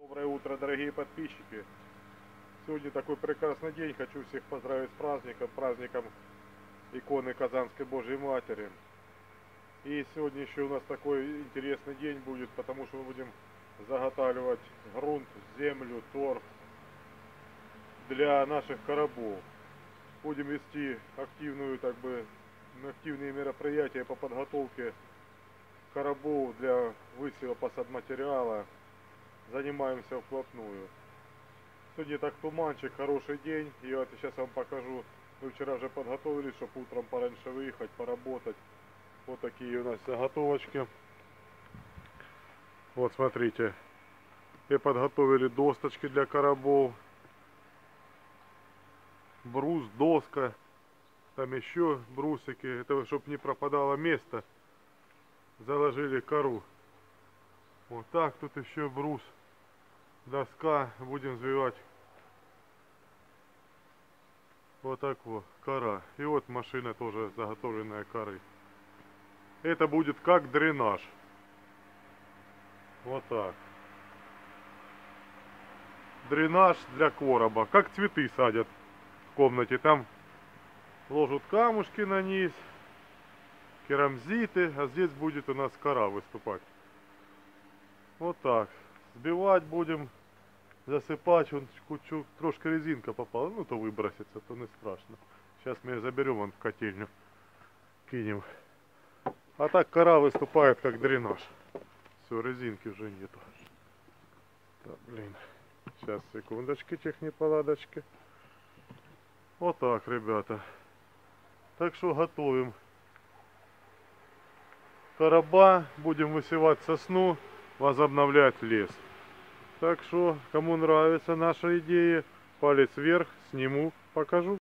Доброе утро, дорогие подписчики! Сегодня такой прекрасный день. Хочу всех поздравить с праздником иконы Казанской Божьей Матери. И сегодня еще у нас такой интересный день будет, потому что мы будем заготавливать грунт, землю, торф для наших коробов. Будем вести активные мероприятия по подготовке коробов для высева посадматериала. Занимаемся вплотную. Сегодня так туманчик, хороший день. И вот сейчас вам покажу. Мы вчера уже подготовились, чтобы утром пораньше выехать, поработать. Вот такие у нас заготовочки. Вот смотрите. И подготовили досточки для коробов. Брус, доска. Там еще брусики. Это чтобы не пропадало место. Заложили кору. Вот так, тут еще брус, доска, будем взвивать. Вот так вот, кора. И вот машина тоже заготовленная коры. Это будет как дренаж. Вот так. Дренаж для короба. Как цветы садят в комнате. Там ложат камушки на низ, керамзиты, а здесь будет у нас кора выступать. Вот так. Сбивать будем, засыпать. Вон трошки резинка попала. Ну то выбросится, то не страшно. Сейчас мы ее заберем вон в котельню. Кинем. А так кора выступает как дренаж. Все, резинки уже нету. Так, блин. Сейчас, секундочки, тех неполадочки. Вот так, ребята. Так что готовим короба. Будем высевать сосну, возобновлять лес. Так что, кому нравится наша идея, палец вверх, сниму, покажу.